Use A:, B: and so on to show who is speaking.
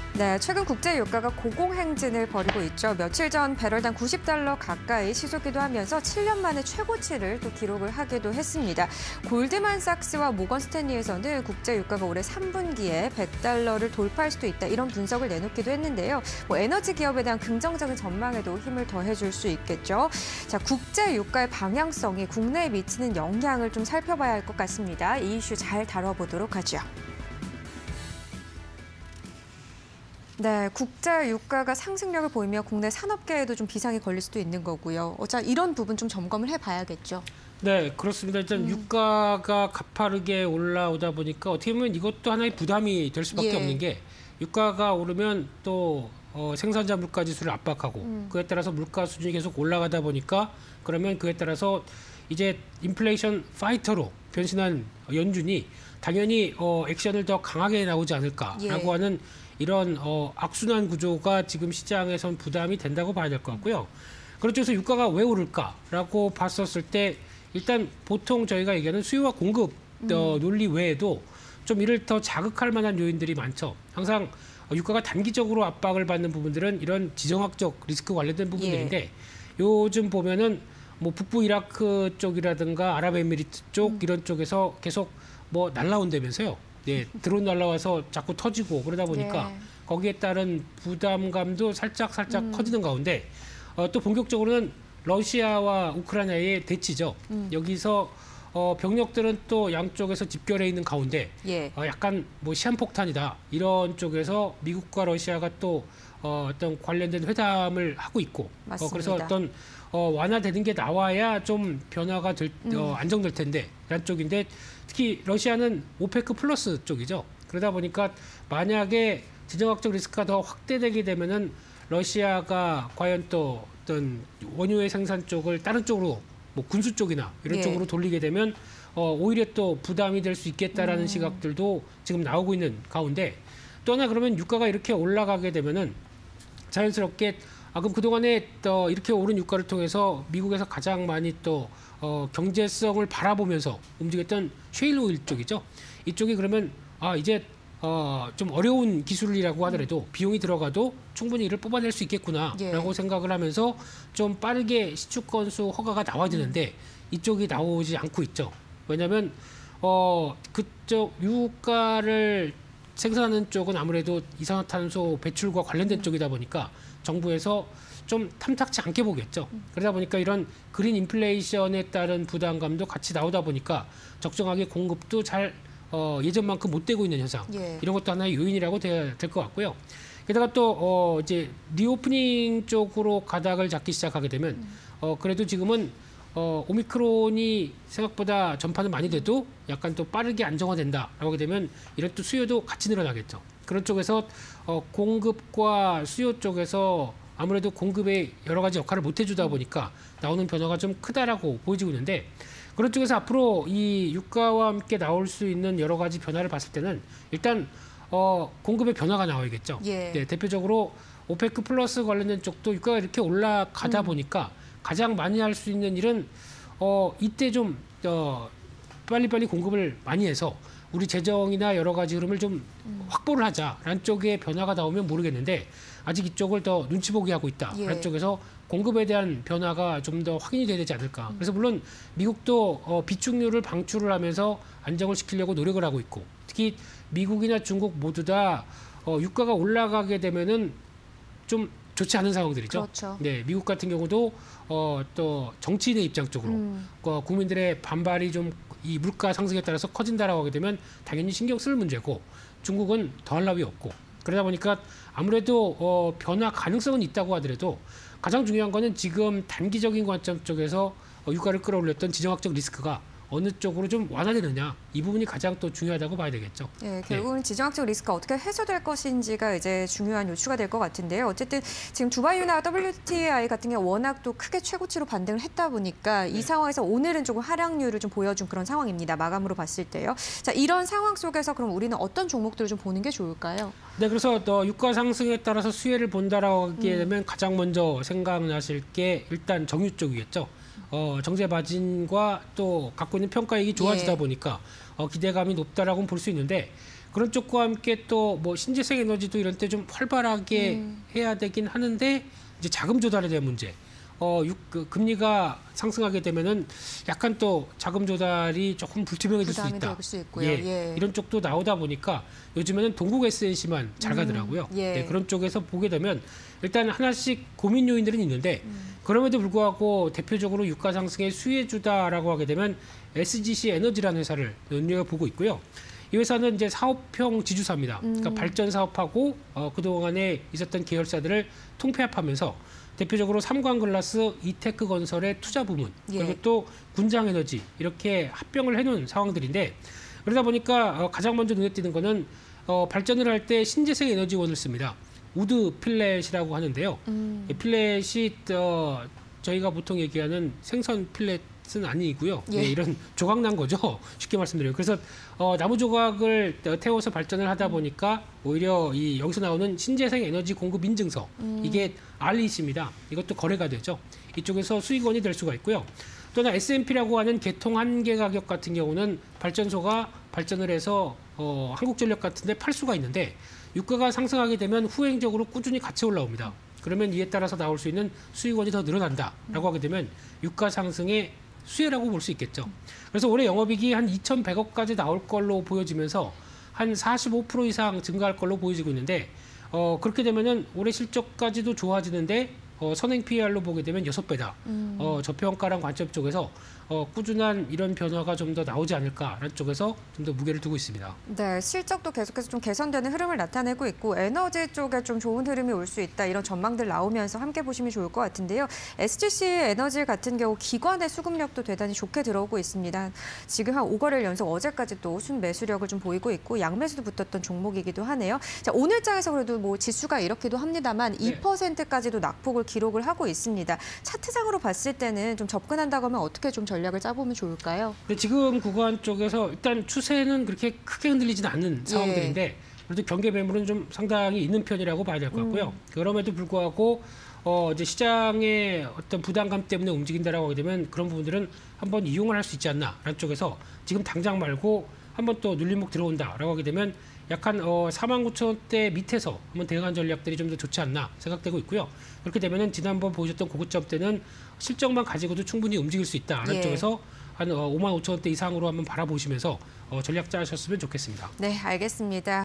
A: 네, 최근 국제 유가가 고공행진을 벌이고 있죠. 며칠 전 배럴당 90달러 가까이 치솟기도 하면서 7년 만에 최고치를 또 기록을 하기도 했습니다. 골드만삭스와 모건 스탠리에서는 국제 유가가 올해 3분기에 100달러를 돌파할 수도 있다, 이런 분석을 내놓기도 했는데요. 에너지 기업에 대한 긍정적인 전망에도 힘을 더해줄 수 있겠죠. 자, 국제 유가의 방향성이 국내에 미치는 영향을 좀 살펴봐야 할 것 같습니다. 이 이슈 잘 다뤄보도록 하죠. 네, 국제 유가가 상승력을 보이며 국내 산업계에도 좀 비상이 걸릴 수도 있는 거고요. 자, 이런 부분 좀 점검을 해봐야겠죠.
B: 네, 그렇습니다. 일단 유가가 가파르게 올라오다 보니까 어떻게 보면 이것도 하나의 부담이 될 수밖에 없는 게, 유가가 오르면 또 생산자 물가 지수를 압박하고 그에 따라서 물가 수준이 계속 올라가다 보니까, 그러면 그에 따라서 이제 인플레이션 파이터로 변신한 연준이 당연히 액션을 더 강하게 나오지 않을까라고 하는 이런 악순환 구조가 지금 시장에선 부담이 된다고 봐야 될 것 같고요. 그렇죠. 유가가 왜 오를까라고 봤었을 때, 일단 보통 저희가 얘기하는 수요와 공급 논리 외에도 좀 이를 더 자극할 만한 요인들이 많죠. 항상 유가가 단기적으로 압박을 받는 부분들은 이런 지정학적 리스크 관련된 부분들인데, 요즘 보면은 뭐 북부 이라크 쪽이라든가 아랍에미리트 쪽 이런 쪽에서 계속 뭐 날라온다면서요. 네, 드론 날라와서 자꾸 터지고 그러다 보니까 거기에 따른 부담감도 살짝 커지는 가운데, 또 본격적으로는 러시아와 우크라이나의 대치죠. 여기서 병력들은 또 양쪽에서 집결해 있는 가운데 약간 뭐 시한폭탄이다, 이런 쪽에서 미국과 러시아가 또 어떤 관련된 회담을 하고 있고, 그래서 어떤 완화되는 게 나와야 좀 변화가 안정될 텐데 라는 쪽인데, 특히 러시아는 오페크 플러스 쪽이죠. 그러다 보니까 만약에 지정학적 리스크가 더 확대되게 되면은 러시아가 과연 또 어떤 원유의 생산 쪽을 다른 쪽으로, 뭐 군수 쪽이나 이런 쪽으로 돌리게 되면 오히려 또 부담이 될 수 있겠다라는 시각들도 지금 나오고 있는 가운데, 또 하나 그러면 유가가 이렇게 올라가게 되면은 자연스럽게 그럼 그동안에 또 이렇게 오른 유가를 통해서 미국에서 가장 많이 또 경제성을 바라보면서 움직였던 셰일 오일 쪽이죠. 이쪽이 그러면 이제 좀 어려운 기술이라고 하더라도 비용이 들어가도 충분히 이를 뽑아낼 수 있겠구나라고 생각을 하면서 좀 빠르게 시추 건수 허가가 나와야 되는데 이쪽이 나오지 않고 있죠. 왜냐하면 그쪽 유가를 생산하는 쪽은 아무래도 이산화탄소 배출과 관련된 쪽이다 보니까 정부에서 좀 탐탁치 않게 보겠죠. 그러다 보니까 이런 그린 인플레이션에 따른 부담감도 같이 나오다 보니까 적정하게 공급도 잘 예전만큼 못 되고 있는 현상, 이런 것도 하나의 요인이라고 돼야 될 것 같고요. 게다가 또 이제 리오프닝 쪽으로 가닥을 잡기 시작하게 되면 그래도 지금은 오미크론이 생각보다 전파는 많이 돼도 약간 또 빠르게 안정화된다라고 하게 되면 이런 또 수요도 같이 늘어나겠죠. 그런 쪽에서 공급과 수요 쪽에서 아무래도 공급에 여러 가지 역할을 못 해주다 보니까 나오는 변화가 좀 크다라고 보여지고 있는데, 그런 쪽에서 앞으로 이 유가와 함께 나올 수 있는 여러 가지 변화를 봤을 때는 일단 공급의 변화가 나와야겠죠. 네, 대표적으로 오페크 플러스 관련된 쪽도 유가가 이렇게 올라가다 보니까 가장 많이 할 수 있는 일은 이때 좀 빨리빨리 공급을 많이 해서 우리 재정이나 여러 가지 흐름을 좀 확보를 하자라는 쪽의 변화가 나오면 모르겠는데, 아직 이쪽을 더 눈치 보게 하고 있다라는 쪽에서 공급에 대한 변화가 좀 더 확인이 돼야 되지 않을까. 그래서 물론 미국도 비축률을 방출을 하면서 안정을 시키려고 노력을 하고 있고, 특히 미국이나 중국 모두 다 유가가 올라가게 되면은 좀 좋지 않은 상황들이죠.
A: 그렇죠.
B: 네, 미국 같은 경우도 또 정치인의 입장 쪽으로 국민들의 반발이 좀 이 물가 상승에 따라서 커진다라고 하게 되면 당연히 신경 쓸 문제고, 중국은 더할 나위 없고, 그러다 보니까 아무래도 변화 가능성은 있다고 하더라도 가장 중요한 거는 지금 단기적인 관점 쪽에서 유가를 끌어올렸던 지정학적 리스크가 어느 쪽으로 좀 완화되느냐, 이 부분이 가장 또 중요하다고 봐야 되겠죠.
A: 네, 결국은 지정학적 리스크가 어떻게 해소될 것인지가 이제 중요한 요추가 될 것 같은데요. 어쨌든 지금 두바이유나 WTI 같은 경우 워낙 또 크게 최고치로 반등을 했다 보니까 이 상황에서 오늘은 조금 하락률을 좀 보여준 그런 상황입니다. 마감으로 봤을 때요. 자, 이런 상황 속에서 그럼 우리는 어떤 종목들을 좀 보는 게 좋을까요?
B: 네, 그래서 유가 상승에 따라서 수혜를 본다라고 하게 되면 가장 먼저 생각나실 게 일단 정유 쪽이겠죠. 정제 마진과 또 갖고 있는 평가액이 좋아지다 보니까 기대감이 높다라고 볼 수 있는데, 그런 쪽과 함께 또 뭐 신재생 에너지도 이런 때 좀 활발하게 해야 되긴 하는데 이제 자금 조달에 대한 문제. 금리가 상승하게 되면은 약간 또 자금 조달이 조금 불투명해질 수 있다.
A: 될 수 있고요.
B: 예, 이런 쪽도 나오다 보니까 요즘에는 동국 SNC만 잘 가더라고요.
A: 예.
B: 네, 그런 쪽에서 보게 되면 일단 하나씩 고민 요인들은 있는데 그럼에도 불구하고 대표적으로 유가 상승의 수혜주다라고 하게 되면 SGC 에너지라는 회사를 눈여겨보고 있고요. 이 회사는 이제 사업형 지주사입니다. 그러니까 발전 사업하고 그동안에 있었던 계열사들을 통폐합하면서 대표적으로 삼광글라스, 이테크 건설의 투자 부문, 그리고 또 군장에너지 이렇게 합병을 해놓은 상황들인데 그러다 보니까 가장 먼저 눈에 띄는 거는 발전을 할 때 신재생 에너지원을 씁니다. 우드 필렛이라고 하는데요. 필렛이 저희가 보통 얘기하는 생선 필렛은 아니고요. 네, 이런 조각난 거죠. 쉽게 말씀드리면. 그래서 나무 조각을 태워서 발전을 하다 보니까 오히려 여기서 나오는 신재생 에너지 공급 인증서 이게 REC입니다. 이것도 거래가 되죠. 이쪽에서 수익원이 될 수가 있고요. 또는 S&P라고 하는 개통 한계 가격 같은 경우는 발전소가 발전을 해서 한국전력 같은데 팔 수가 있는데 유가가 상승하게 되면 후행적으로 꾸준히 같이 올라옵니다. 그러면 이에 따라서 나올 수 있는 수익원이 더 늘어난다라고 하게 되면 유가 상승의 수혜라고 볼 수 있겠죠. 그래서 올해 영업이익이 한 2,100억까지 나올 걸로 보여지면서 한 45% 이상 증가할 걸로 보여지고 있는데 그렇게 되면은 올해 실적까지도 좋아지는데 선행 PER로 보게 되면 6배다. 저평가랑 관점 쪽에서 꾸준한 이런 변화가 좀 더 나오지 않을까라는 쪽에서 좀 더 무게를 두고 있습니다.
A: 네, 실적도 계속해서 좀 개선되는 흐름을 나타내고 있고 에너지 쪽에 좀 좋은 흐름이 올 수 있다 이런 전망들 나오면서 함께 보시면 좋을 것 같은데요. SGC 에너지 같은 경우 기관의 수급력도 대단히 좋게 들어오고 있습니다. 지금 한 5거래일 연속 어제까지 또 순매수력을 좀 보이고 있고 양매수도 붙었던 종목이기도 하네요. 자, 오늘 장에서 그래도 뭐 지수가 이렇기도 합니다만 2%까지도 낙폭을 기록을 하고 있습니다. 차트상으로 봤을 때는 좀 접근한다고 하면 어떻게 좀 전략을 짜보면 좋을까요?
B: 근데 지금 구간 쪽에서 일단 추세는 그렇게 크게 흔들리지는 않는 상황들인데 그래도 경계 매물은 좀 상당히 있는 편이라고 봐야 될 것 같고요. 그럼에도 불구하고 이제 시장의 어떤 부담감 때문에 움직인다라고 하게 되면 그런 부분들은 한번 이용을 할 수 있지 않나라는 쪽에서 지금 당장 말고 한번 또 눌림목 들어온다라고 하게 되면 약간 49,000원대 밑에서 한번 대응한 전략들이 좀 더 좋지 않나 생각되고 있고요. 그렇게 되면은 지난번 보여줬던 고점 때는 실적만 가지고도 충분히 움직일 수 있다라는 쪽에서 한 55,000원대 이상으로 한번 바라보시면서 전략 짜셨으면 좋겠습니다.
A: 네, 알겠습니다.